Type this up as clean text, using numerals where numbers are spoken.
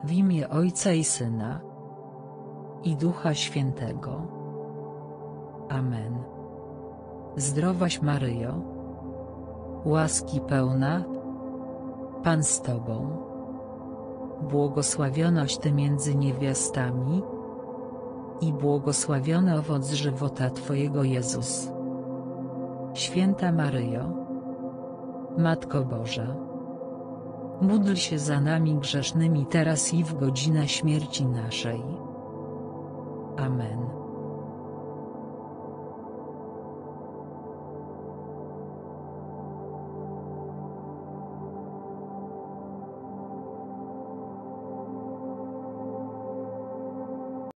W imię Ojca i Syna, i Ducha Świętego. Amen. Zdrowaś Maryjo, łaski pełna, Pan z Tobą. Błogosławionaś Ty między niewiastami, i błogosławiony owoc żywota Twojego Jezus. Święta Maryjo, Matko Boża, módl się za nami grzesznymi teraz i w godzinę śmierci naszej. Amen.